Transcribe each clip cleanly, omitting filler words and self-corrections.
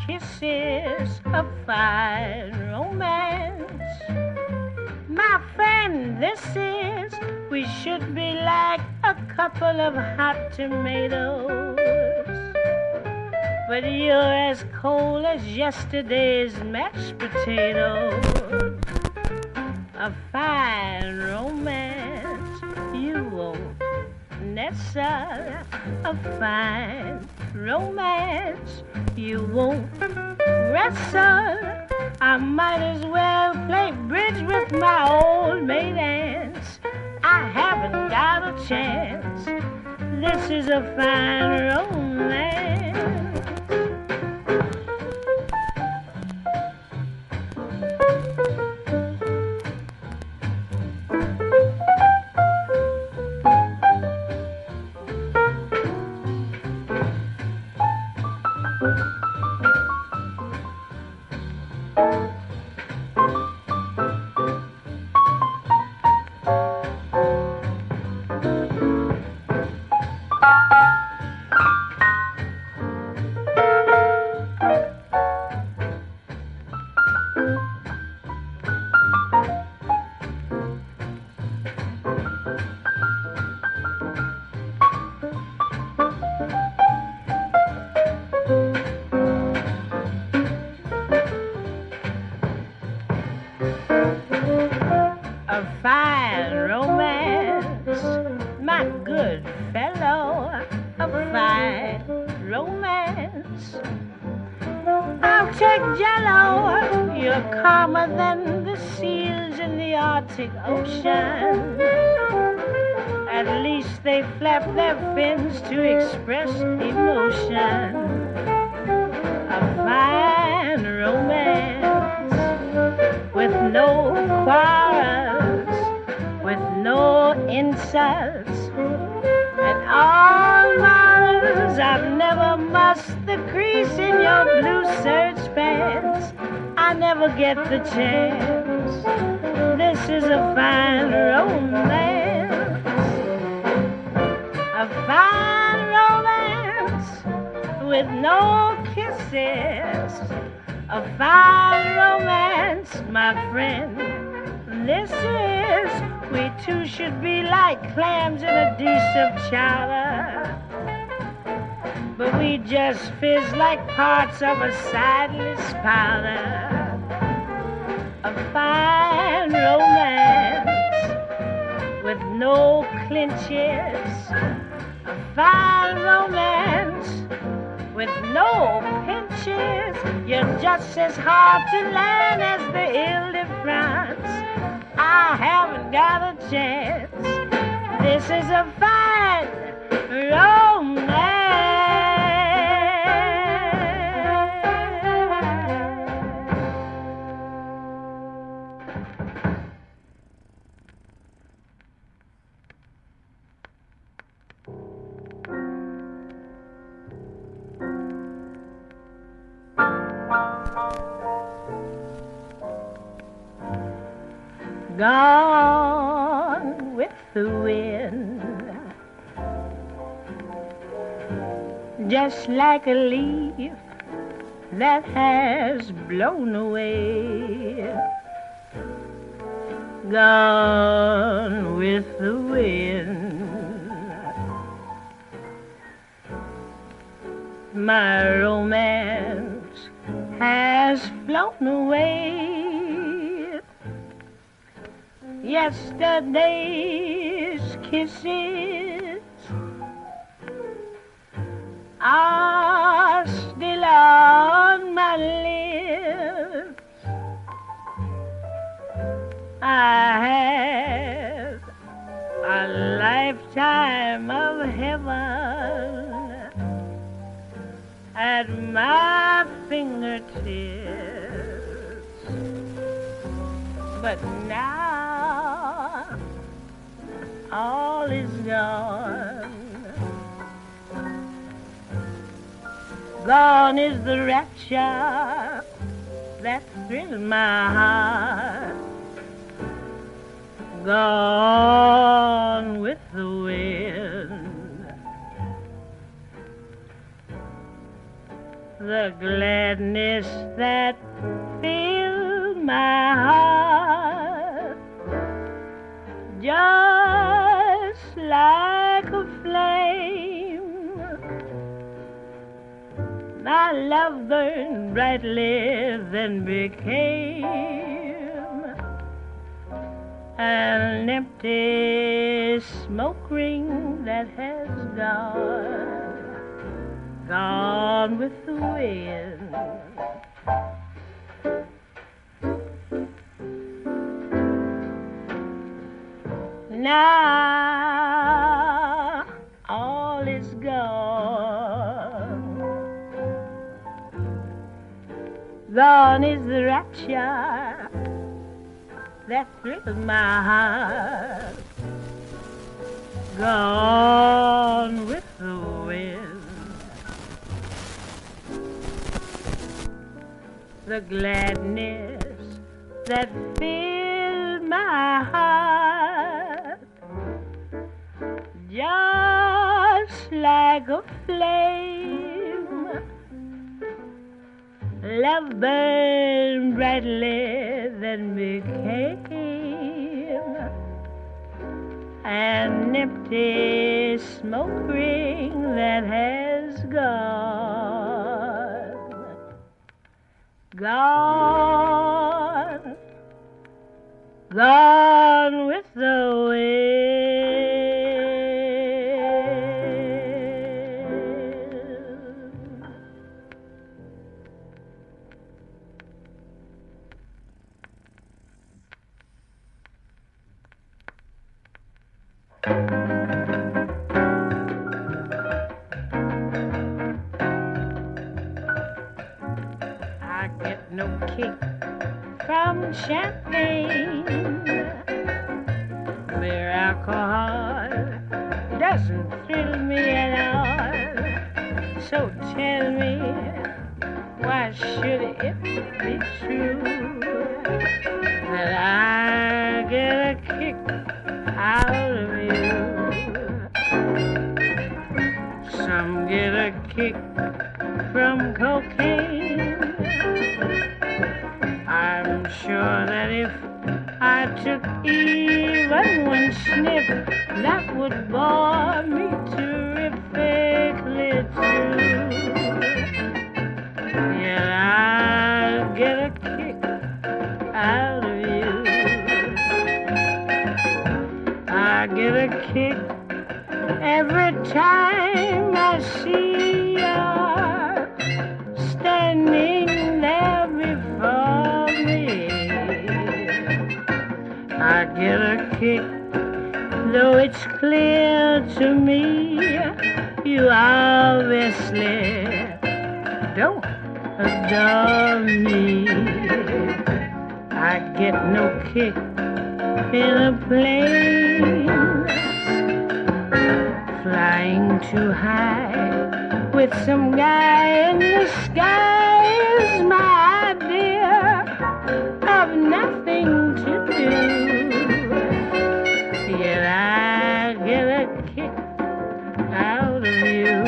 kisses, a fine romance. My friend, this is, we should be like a couple of hot tomatoes. But you're as cold as yesterday's mashed potatoes. A fine romance you won't nestle. A fine romance you won't wrestle. I might as well play bridge with my old maid aunts. I haven't got a chance. This is a fine romance. A fine romance, my good fellow, a fine romance. I'll take Jello, you're calmer than the seals in the Arctic Ocean. At least they flap their fins to express emotion. A fine romance with no quarrels, with no insults, and all morals. I've never mussed the crease in your blue serge pants. I never get the chance. This is a fine romance. A fine romance with no kisses. A fine romance, my friend. This is, we two should be like clams in a dish of chowder. But we just fizz like parts of a sideless powder. A fine romance with no clinches. A fine romance with no pinches. You're just as hard to learn as the Ile-de-France. I haven't got a chance. This is a fine romance. Gone with the wind, just like a leaf that has blown away. Gone with the wind, my romance has flown away. Yesterday's kisses are still on my lips. I have a lifetime of heaven at my fingertips. But now all is gone. Gone is the rapture that thrilled my heart. Gone with the wind. the gladness that filled my heart, just like a flame. My love burned brightly, then became an empty smoke ring that has gone with the wind. Now all is gone. Gone is the rapture that thrilled my heart. Gone with the wind. The gladness that filled my heart, just like a flame. Love burned brightly, then became an empty smoke ring that has gone with the wind. I get no kick from champagne. Mere alcohol doesn't thrill me at all. So tell me, why should it be true that I get a kick out of you? Some get a kick from cocaine. I'm sure that if I took even one sniff, that would bore me terrifically too. Yet I'll get a kick out of you. I get a kick every time I see you standing there before me. I get a kick, though it's clear to me you obviously don't adore me. I get no kick in a plane flying too high with some guy in the sky is my idea of nothing to do. Yet I get a kick out of you.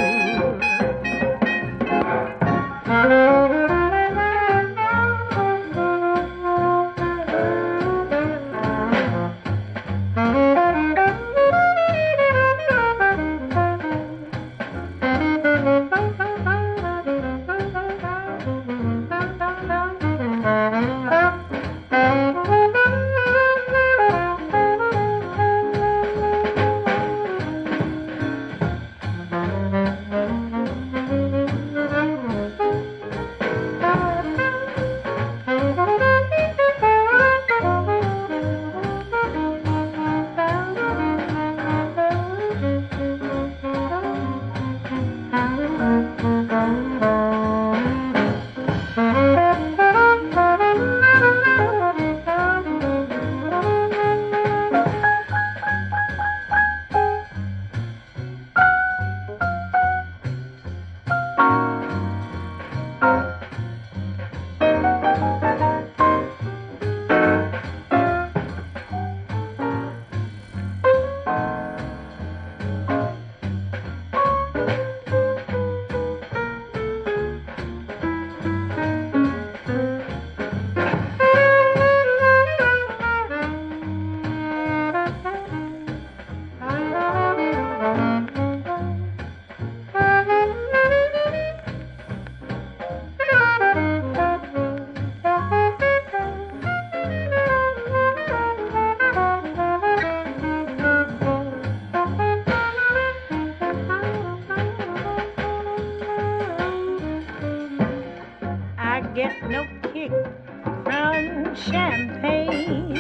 champagne.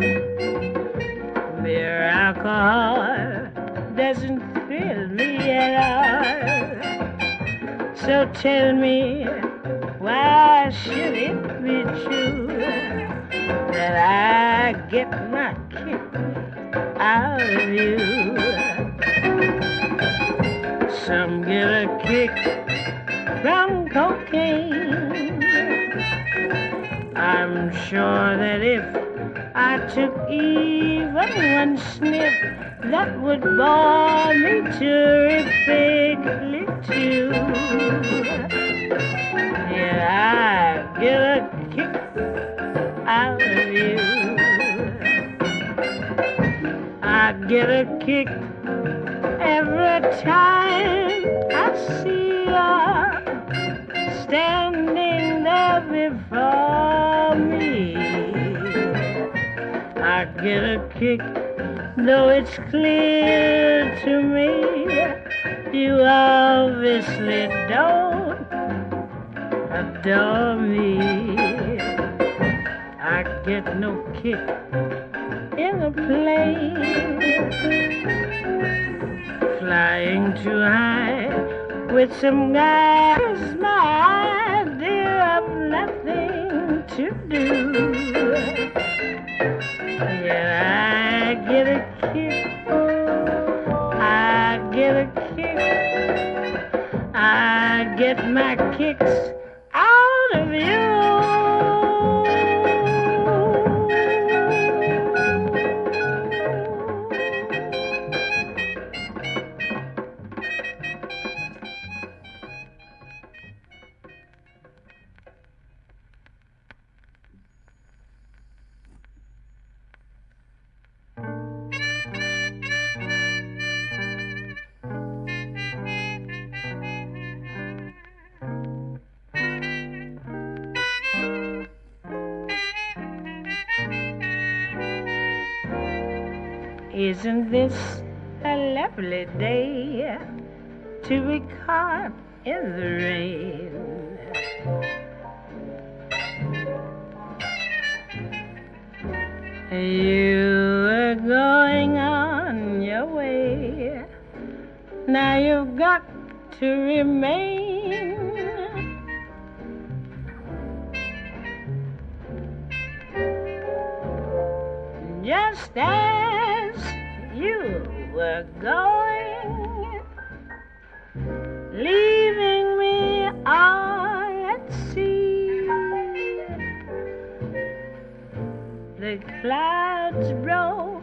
Mere alcohol doesn't thrill me at all. So tell me, why should it be true that I get my kick out of you? Some get a kick from cocaine. I'm sure that if I took even one sniff, that would bore me terrifically too. Yeah, I get a kick out of you. I get a kick every time I see her standing there before me. I get a kick, though it's clear to me you obviously don't adore me. I get no kick in a plane, flying too high with some guys, my idea of nothing to do. Yeah, I get a kick, I get a kick, I get my kicks out of you. Isn't this a lovely day to be caught in the rain? You are going on your way, now you've got to remain. Just as you were going, leaving me all at sea. The clouds broke,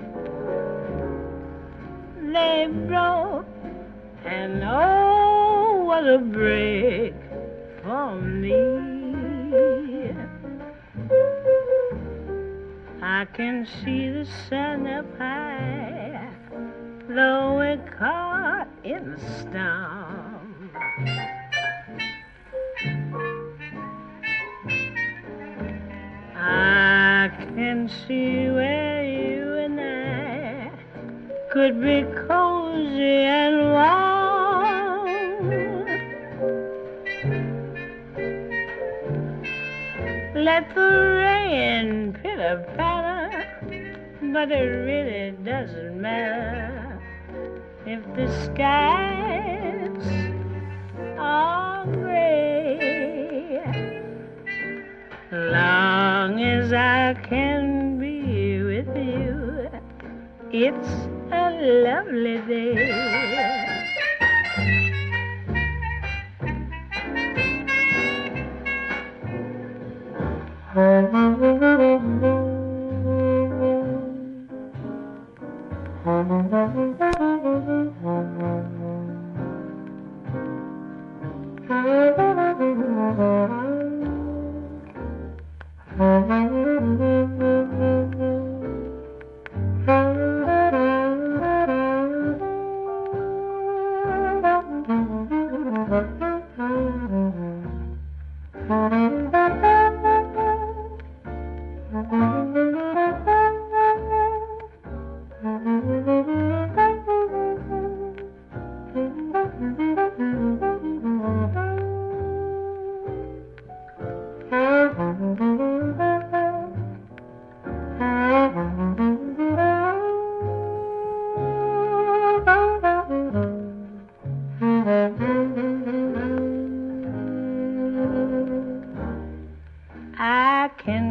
they broke, and oh, what a break for me. I can see the sun up high, though we're caught in the storm. I can see where you and I could be cozy and warm. Let the rain pitter-patter, but it really doesn't matter if the skies are gray. Long as I can be with you, it's a lovely day.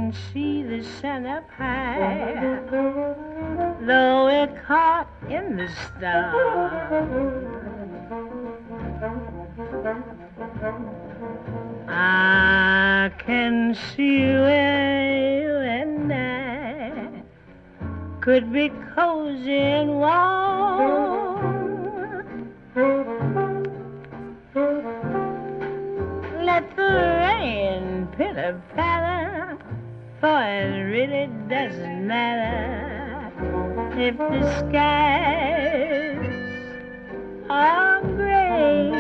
can see the sun up high, though we're caught in the storm. I can see where you and I could be cozy and warm. Let the rain pitter-patter, for it really doesn't matter if the skies are gray.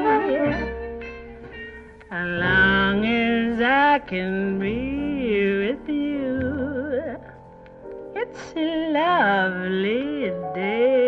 As long as I can be with you, it's a lovely day.